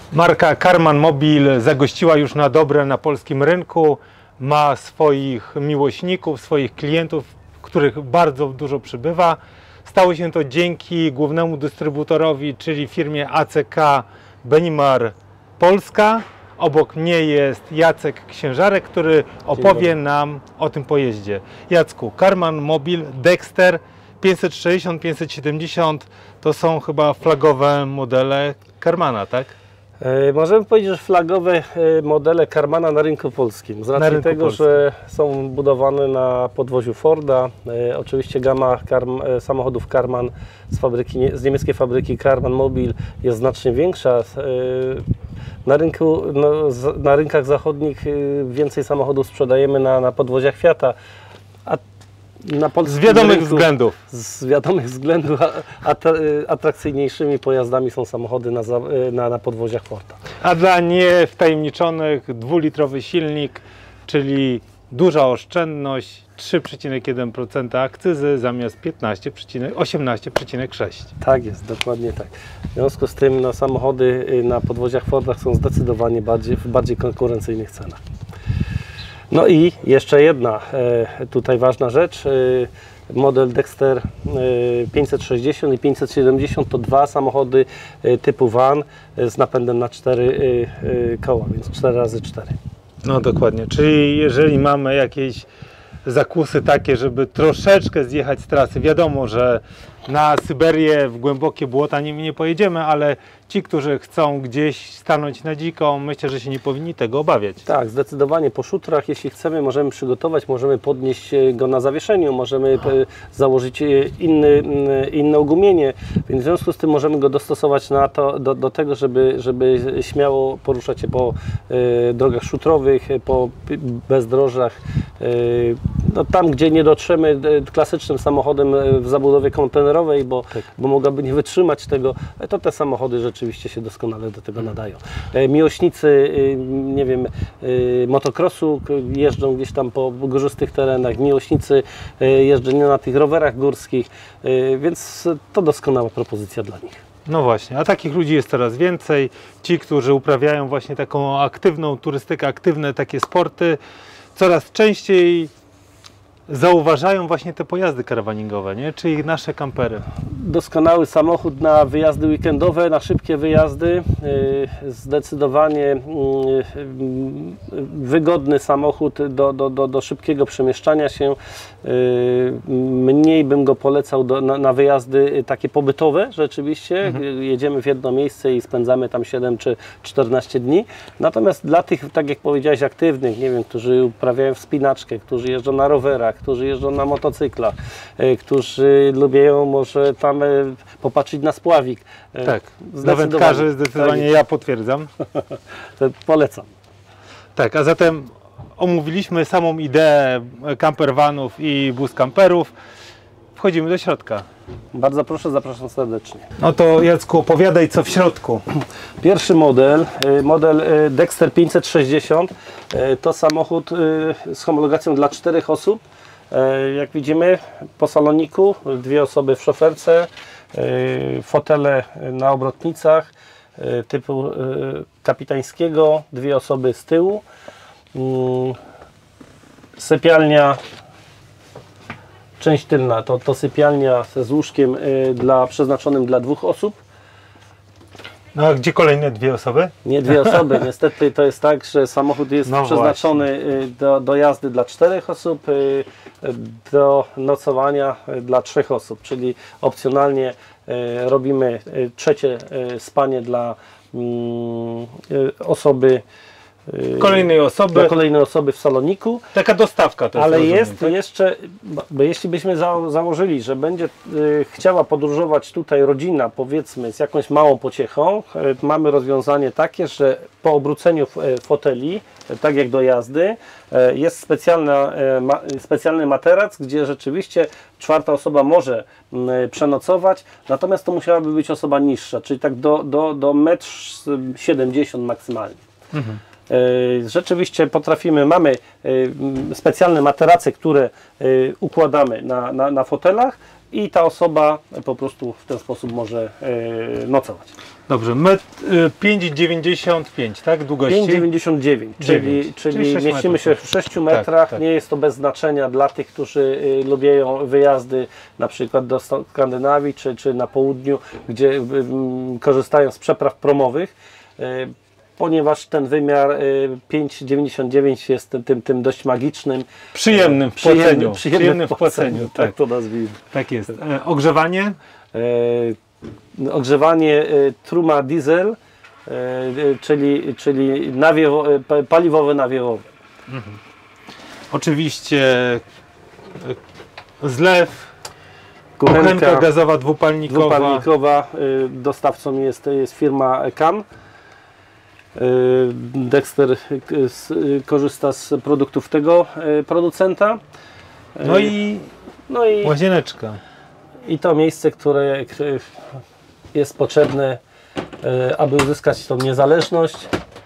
Marka Karman Mobil zagościła już na dobre na polskim rynku. Ma swoich miłośników, swoich klientów, których bardzo dużo przybywa. Stało się to dzięki głównemu dystrybutorowi, czyli firmie ACK Benimar Polska. Obok mnie jest Jacek Księżarek, który opowie nam o tym pojeździe. Jacku, Karman Mobil, Dexter 560, 570 to są chyba flagowe modele Karmana, tak? Możemy powiedzieć, że flagowe modele Karmana na rynku polskim. Z racji tego, że są budowane na podwoziu Forda. Oczywiście gama samochodów Karman z niemieckiej fabryki Karman Mobil jest znacznie większa. Na rynkach zachodnich więcej samochodów sprzedajemy na podwoziach Fiata. Z wiadomych względów. Z wiadomych względów atrakcyjniejszymi pojazdami są samochody na podwoziach Forda. A dla niewtajemniczonych 2-litrowy silnik, czyli duża oszczędność, 3,1% akcyzy zamiast 18,6%. Tak jest, dokładnie tak. W związku z tym samochody na podwoziach Forda są zdecydowanie w bardziej konkurencyjnych cenach. No i jeszcze jedna tutaj ważna rzecz, model Dexter 560 i 570 to dwa samochody typu van z napędem na 4 koła, więc 4x4. No dokładnie, czyli jeżeli mamy jakieś zakusy takie, żeby troszeczkę zjechać z trasy, wiadomo, że na Syberię w głębokie błota nie pojedziemy, ale ci, którzy chcą gdzieś stanąć na dziko, myślę, że się nie powinni tego obawiać. Tak, zdecydowanie po szutrach, jeśli chcemy, możemy przygotować, możemy podnieść go na zawieszeniu, możemy założyć inne ogumienie, więc w związku z tym możemy go dostosować do tego, żeby śmiało poruszać się po drogach szutrowych, po bezdrożach. No, tam, gdzie nie dotrzemy klasycznym samochodem w zabudowie kontenerowej, bo mogłaby nie wytrzymać tego, to te samochody rzeczywiście się doskonale do tego nadają. Miłośnicy, nie wiem, motocrossu jeżdżą gdzieś tam po górzystych terenach, miłośnicy jeżdżenia na tych rowerach górskich, więc to doskonała propozycja dla nich. No właśnie, a takich ludzi jest coraz więcej. Ci, którzy uprawiają właśnie taką aktywną turystykę, aktywne takie sporty, coraz częściej zauważają właśnie te pojazdy karawaningowe, nie? Czyli nasze kampery. Doskonały samochód na wyjazdy weekendowe, na szybkie wyjazdy. Zdecydowanie wygodny samochód do szybkiego przemieszczania się. Mniej bym go polecał na wyjazdy takie pobytowe rzeczywiście. Jedziemy w jedno miejsce i spędzamy tam 7 czy 14 dni. Natomiast dla tych, tak jak powiedziałeś, aktywnych, nie wiem, którzy uprawiają wspinaczkę, którzy jeżdżą na rowerach, którzy jeżdżą na motocyklach, którzy lubią może tam popatrzeć na spławik. Tak, dla wędkarzy zdecydowanie tak. Ja potwierdzam. Polecam. Tak, a zatem omówiliśmy samą ideę campervanów i bus camperów. Wchodzimy do środka. Bardzo proszę, zapraszam serdecznie. No to Jacku, opowiadaj, co w środku. Pierwszy model Dexter 560, to samochód z homologacją dla 4 osób. Jak widzimy po saloniku, 2 osoby w szoferce, fotele na obrotnicach typu kapitańskiego, 2 osoby z tyłu, sypialnia, część tylna to sypialnia z łóżkiem przeznaczonym dla 2 osób. No a gdzie kolejne 2 osoby? Nie 2 osoby, niestety to jest tak, że samochód jest przeznaczony do jazdy dla 4 osób, do nocowania dla 3 osób, czyli opcjonalnie robimy trzecie spanie dla osoby, kolejnej osoby w saloniku. Taka dostawka to jest. Ale jest jeszcze, bo jeśli byśmy założyli, że będzie chciała podróżować tutaj rodzina, powiedzmy, z jakąś małą pociechą, mamy rozwiązanie takie, że po obróceniu foteli, tak jak do jazdy, jest specjalny materac, gdzie rzeczywiście 4. osoba może przenocować, natomiast to musiałaby być osoba niższa, czyli tak do 1,70 m maksymalnie. Rzeczywiście mamy specjalne materace, które układamy na fotelach i ta osoba po prostu w ten sposób może nocować. Dobrze, 5,95 tak? Długości? 5,99, czyli 6 mieścimy metrów. się w 6 metrach. tak. Nie jest to bez znaczenia dla tych, którzy lubią wyjazdy na przykład do Skandynawii czy na południu, gdzie korzystają z przepraw promowych. Ponieważ ten wymiar 5,99 jest tym dość magicznym. Przyjemnym w płaceniu. Przyjemnym w płaceniu, tak tak. to nazwijmy. Tak jest. Ogrzewanie? Ogrzewanie truma diesel, czyli paliwowe-nawiewowe. Oczywiście zlew, kuchenka gazowa dwupalnikowa. Dostawcą jest firma CAM. Dexter korzysta z produktów tego producenta. No i łazieneczka. I to miejsce, które jest potrzebne, aby uzyskać tą niezależność.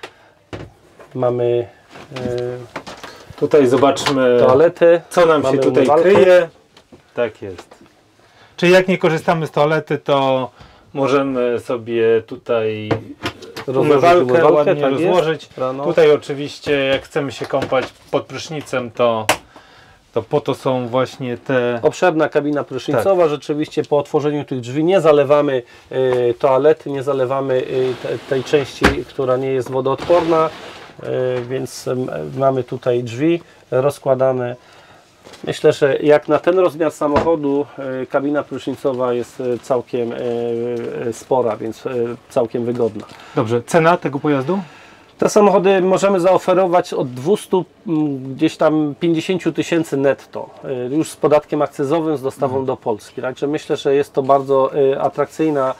Mamy Tutaj zobaczmy, toaletę, co nam się mamy tutaj umywalkę. kryje. Tak jest. Czyli jak nie korzystamy z toalety, to możemy sobie tutaj umywalkę ładnie tak rozłożyć. Rano. Tutaj oczywiście jak chcemy się kąpać pod prysznicem, to po to są właśnie te... Obszerna kabina prysznicowa, rzeczywiście po otworzeniu tych drzwi nie zalewamy toalety, nie zalewamy tej części, która nie jest wodoodporna, więc mamy tutaj drzwi rozkładane. Myślę, że jak na ten rozmiar samochodu kabina prysznicowa jest całkiem spora, więc całkiem wygodna. Dobrze, cena tego pojazdu? Te samochody możemy zaoferować od 200 gdzieś tam 50 tysięcy netto, już z podatkiem akcyzowym, z dostawą do Polski. Także myślę, że jest to bardzo atrakcyjna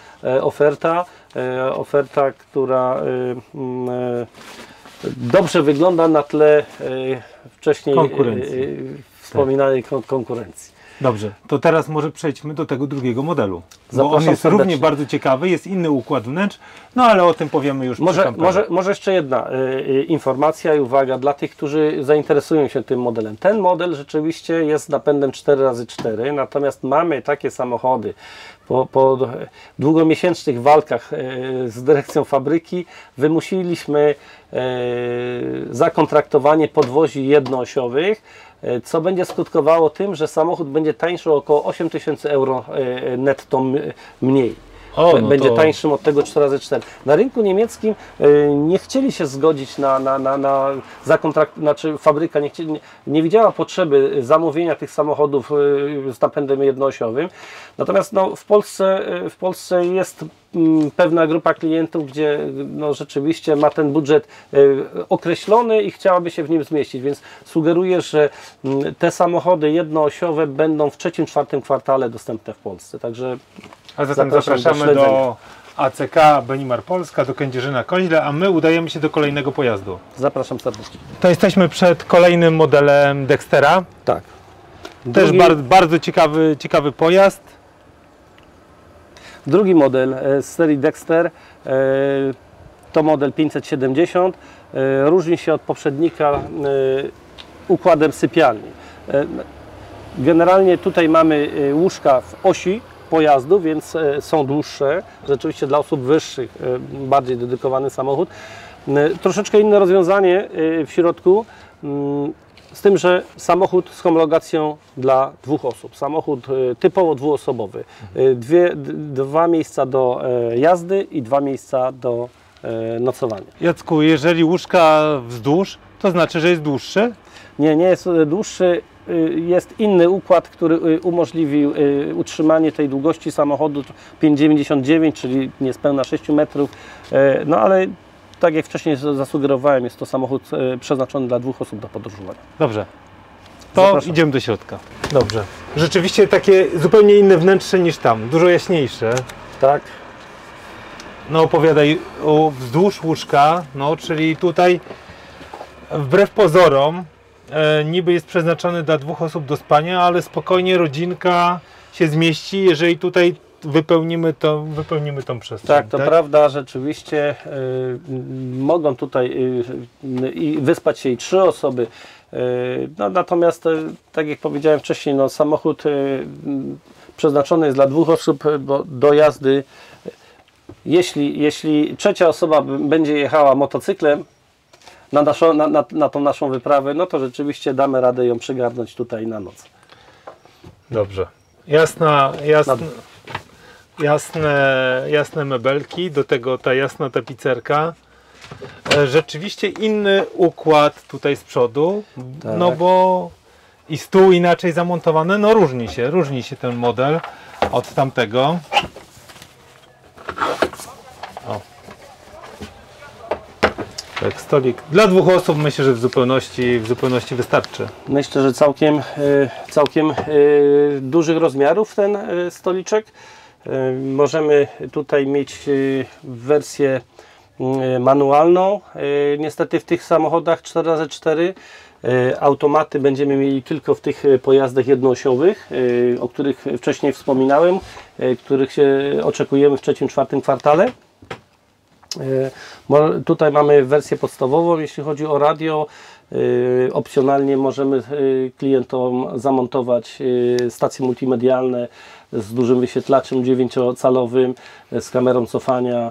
oferta, która dobrze wygląda na tle wcześniej wspominanej konkurencji. Dobrze, to teraz może przejdźmy do tego drugiego modelu. Bo Zapraszam on jest serdecznie. równie bardzo ciekawy, jest inny układ wnętrz, no ale o tym powiemy już przy kamperze. Może jeszcze jedna informacja i uwaga dla tych, którzy zainteresują się tym modelem. Ten model rzeczywiście jest napędem 4x4, natomiast mamy takie samochody po długomiesięcznych walkach z dyrekcją fabryki wymusiliśmy zakontraktowanie podwozi jednoosiowych, co będzie skutkowało tym, że samochód będzie tańszy o około 8 tysięcy euro netto mniej. Będzie tańszym od tego 4x4. Na rynku niemieckim nie chcieli się zgodzić na zakontrakt, znaczy fabryka nie widziała potrzeby zamówienia tych samochodów z napędem jednoosiowym. Natomiast w Polsce jest pewna grupa klientów, gdzie rzeczywiście ma ten budżet określony i chciałaby się w nim zmieścić, więc sugeruję, że te samochody jednoosiowe będą w trzecim-czwartym kwartale dostępne w Polsce. Także a zatem zapraszamy do ACK Benimar Polska, do Kędzierzyna-Koźle, a my udajemy się do kolejnego pojazdu. Zapraszam serdecznie. To jesteśmy przed kolejnym modelem Dextera. Tak. Też bardzo ciekawy pojazd. Drugi model z serii Dexter to model 570. Różni się od poprzednika układem sypialni. Generalnie tutaj mamy łóżka w osi pojazdu, więc są dłuższe. Rzeczywiście dla osób wyższych bardziej dedykowany samochód. Troszeczkę inne rozwiązanie w środku, z tym, że samochód z homologacją dla 2 osób. Samochód typowo dwuosobowy. Dwa miejsca do jazdy i 2 miejsca do nocowania. Jacku, jeżeli łóżka wzdłuż, to znaczy, że jest dłuższy? Nie jest dłuższy. Jest inny układ, który umożliwił utrzymanie tej długości samochodu 5,99, czyli niespełna 6 metrów. No ale tak jak wcześniej zasugerowałem, jest to samochód przeznaczony dla 2 osób do podróżowania. Dobrze. To Zapraszam. idziemy do środka. Dobrze. Rzeczywiście takie zupełnie inne wnętrze niż tam, dużo jaśniejsze. Tak. No opowiadaj o wzdłuż łóżka, czyli tutaj wbrew pozorom niby jest przeznaczony dla 2 osób do spania, ale spokojnie rodzinka się zmieści, jeżeli tutaj wypełnimy tą przestrzeń. Tak, to prawda, rzeczywiście mogą tutaj wyspać się i 3 osoby. Natomiast, tak jak powiedziałem wcześniej, samochód przeznaczony jest dla 2 osób, bo do jazdy, jeśli trzecia osoba będzie jechała motocyklem na tą naszą wyprawę, no to rzeczywiście damy radę ją przygarnąć tutaj na noc. Dobrze. Jasne mebelki, do tego ta jasna tapicerka. Rzeczywiście inny układ tutaj z przodu, Tak. no bo i stół inaczej zamontowany, no różni się ten model od tamtego. O. Tak, stolik dla 2 osób myślę, że w zupełności wystarczy. Myślę, że całkiem dużych rozmiarów ten stoliczek. Możemy tutaj mieć wersję manualną. Niestety w tych samochodach 4x4 automaty będziemy mieli tylko w tych pojazdach jednoosiowych, o których wcześniej wspominałem, których się oczekujemy w 3-4 kwartale. Tutaj mamy wersję podstawową, jeśli chodzi o radio. Opcjonalnie możemy klientom zamontować stacje multimedialne z dużym wyświetlaczem 9-calowym, z kamerą cofania.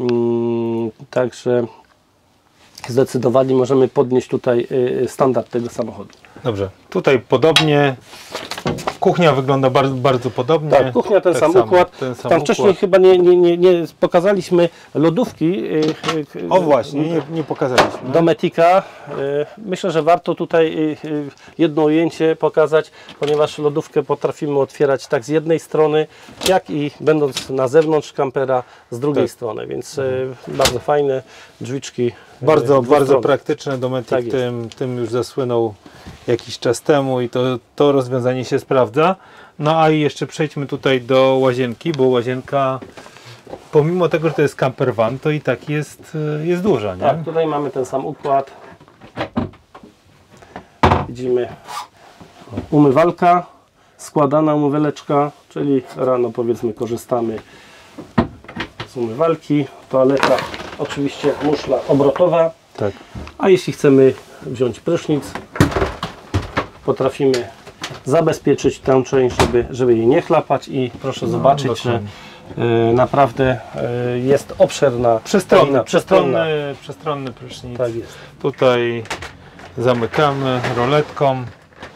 Także zdecydowanie możemy podnieść tutaj standard tego samochodu. Dobrze, tutaj podobnie. Kuchnia wygląda bardzo podobnie. Tak, kuchnia ten sam układ. Tam wcześniej chyba nie pokazaliśmy lodówki. O właśnie, nie pokazaliśmy. Dometica. Myślę, że warto tutaj jedno ujęcie pokazać, ponieważ lodówkę potrafimy otwierać tak z jednej strony, jak i będąc na zewnątrz kampera z drugiej strony, więc bardzo fajne drzwiczki. Bardzo praktyczne. Dometic Tak tym już zasłynął jakiś czas temu i to rozwiązanie się sprawdza. No a i jeszcze przejdźmy tutaj do łazienki, bo łazienka, pomimo tego, że to jest camper van, to i tak jest duża, nie? Tak, tutaj mamy ten sam układ. Widzimy umywalka, składana umywaleczka, czyli rano powiedzmy korzystamy z umywalki, toaleta, oczywiście muszla obrotowa, Tak. a jeśli chcemy wziąć prysznic, potrafimy zabezpieczyć tę część, żeby jej nie chlapać i proszę zobaczyć, że naprawdę jest obszerna, przestronny prysznic. Tak jest. Tutaj zamykamy roletką.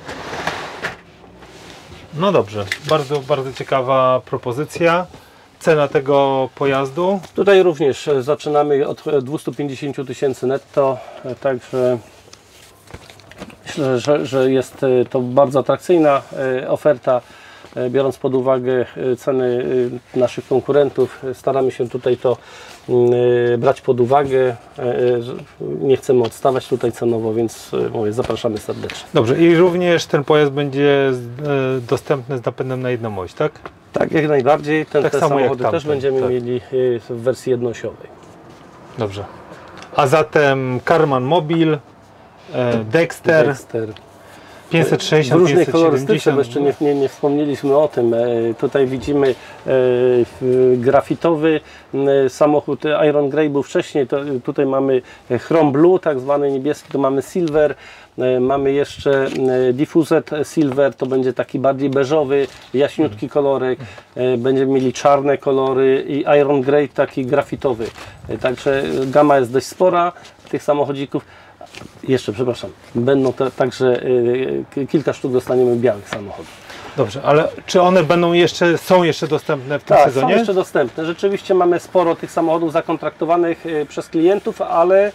No dobrze, bardzo ciekawa propozycja. Cena tego pojazdu? Tutaj również zaczynamy od 250 000 netto, także myślę, że jest to bardzo atrakcyjna oferta, biorąc pod uwagę ceny naszych konkurentów. Staramy się tutaj to brać pod uwagę, nie chcemy odstawać tutaj cenowo, więc mówię, zapraszamy serdecznie. Dobrze, i również ten pojazd będzie dostępny z napędem na jedną oś, tak? Tak, jak najbardziej. Te samochody też będziemy tak mieli w wersji jednoosiowej. Dobrze. A zatem Karman Mobil, Dexter. 560, w różnej 570. kolorystyce, bo jeszcze nie wspomnieliśmy o tym. Tutaj widzimy grafitowy samochód Iron Grey był wcześniej. Tutaj mamy Chrome Blue, tak zwany niebieski, to mamy Silver. Mamy jeszcze Diffused Silver, to będzie taki bardziej beżowy, jaśniutki kolorek. Będziemy mieli czarne kolory i Iron Grey taki grafitowy. Także gama jest dość spora tych samochodzików. Jeszcze, przepraszam, będą także kilka sztuk dostaniemy białych samochodów. Dobrze, ale czy one są jeszcze dostępne w tym sezonie? Tak, są jeszcze dostępne. Rzeczywiście mamy sporo tych samochodów zakontraktowanych przez klientów, ale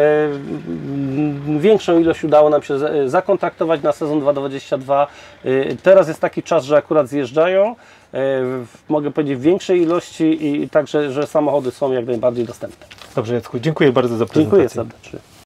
większą ilość udało nam się zakontraktować na sezon 2022. Teraz jest taki czas, że akurat zjeżdżają. Mogę powiedzieć w większej ilości i także, że samochody są jak najbardziej dostępne. Dobrze, Jacku, dziękuję bardzo za prezentację. Dziękuję serdecznie.